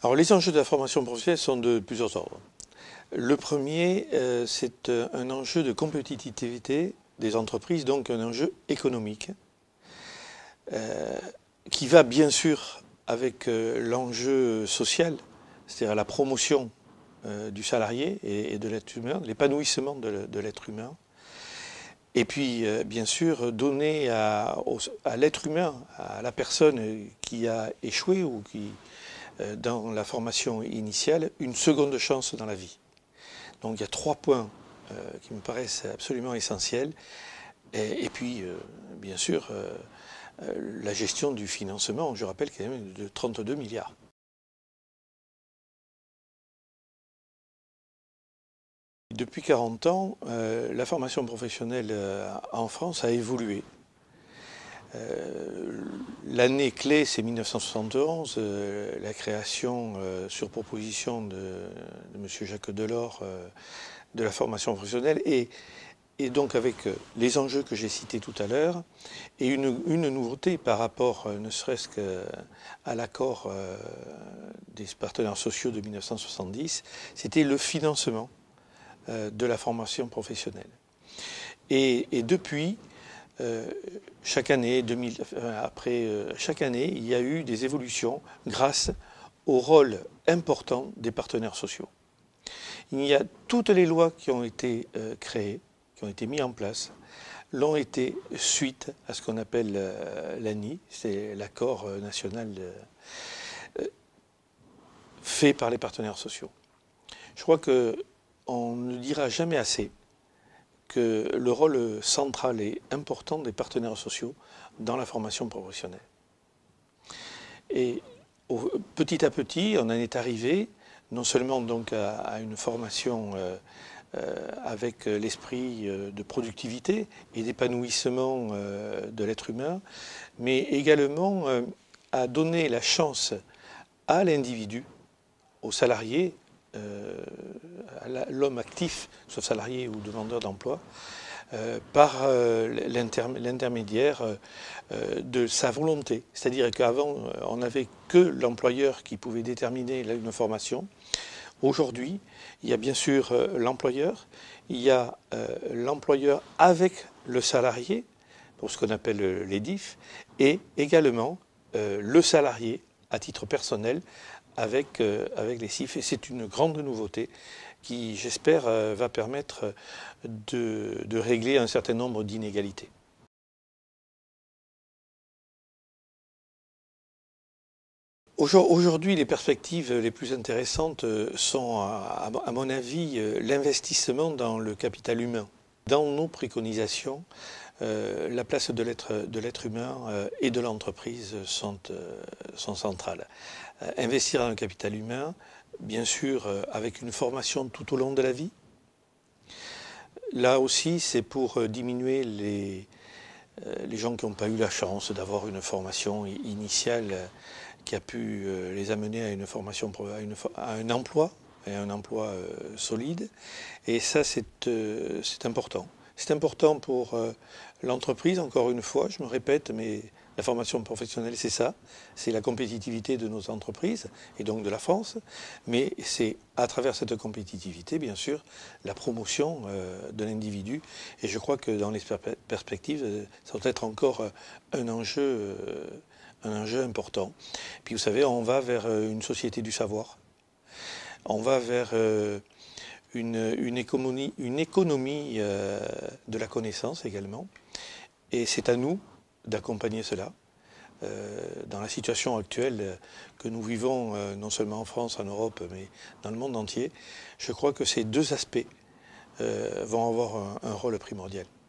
Alors les enjeux de la formation professionnelle sont de plusieurs ordres. Le premier, c'est un enjeu de compétitivité des entreprises, donc un enjeu économique, qui va bien sûr avec l'enjeu social, c'est-à-dire la promotion du salarié et de l'être humain, l'épanouissement de l'être humain. Et puis, bien sûr, donner à l'être humain, à la personne qui a échoué ou qui, dans la formation initiale, une seconde chance dans la vie. Donc il y a 3 points qui me paraissent absolument essentiels. Et puis, bien sûr, la gestion du financement, je rappelle quand même, de 32 milliards. Depuis 40 ans, la formation professionnelle en France a évolué. L'année clé, c'est 1971, la création, sur proposition de M. Jacques Delors, de la formation professionnelle, et donc avec les enjeux que j'ai cités tout à l'heure, et une nouveauté par rapport, ne serait-ce qu'à l'accord des partenaires sociaux de 1970, c'était le financement de la formation professionnelle. Et depuis, chaque année, chaque année, il y a eu des évolutions grâce au rôle important des partenaires sociaux. Il y a toutes les lois qui ont été créées, qui ont été mises en place, l'ont été suite à ce qu'on appelle l'ANI, c'est l'accord national fait par les partenaires sociaux. Je crois qu'on ne dira jamais assez que le rôle central et important des partenaires sociaux dans la formation professionnelle. Et petit à petit, on en est arrivé non seulement donc à une formation avec l'esprit de productivité et d'épanouissement de l'être humain, mais également à donner la chance à l'individu, au salarié, à l'homme actif, soit salarié ou demandeur d'emploi, par l'intermédiaire de sa volonté. C'est-à-dire qu'avant, on n'avait que l'employeur qui pouvait déterminer une formation. Aujourd'hui, il y a bien sûr l'employeur, il y a l'employeur avec le salarié, pour ce qu'on appelle les DIF, et également le salarié à titre personnel avec les CIF. Et c'est une grande nouveauté qui, j'espère, va permettre de régler un certain nombre d'inégalités. Aujourd'hui, les perspectives les plus intéressantes sont, à mon avis, l'investissement dans le capital humain. Dans nos préconisations, la place de l'être humain et de l'entreprise sont centrales. Investir dans le capital humain, bien sûr, avec une formation tout au long de la vie. Là aussi, c'est pour diminuer les gens qui n'ont pas eu la chance d'avoir une formation initiale qui a pu les amener à une formation, à un emploi, et un emploi solide. Et ça, c'est important. C'est important pour l'entreprise, encore une fois, je me répète, mais la formation professionnelle, c'est ça. C'est la compétitivité de nos entreprises, et donc de la France. Mais c'est à travers cette compétitivité, bien sûr, la promotion de l'individu. Et je crois que dans les perspectives, ça doit être encore un enjeu important. Puis vous savez, on va vers une société du savoir. On va vers une économie de la connaissance également. Et c'est à nous d'accompagner cela. Dans la situation actuelle que nous vivons, non seulement en France, en Europe, mais dans le monde entier, je crois que ces deux aspects vont avoir un rôle primordial.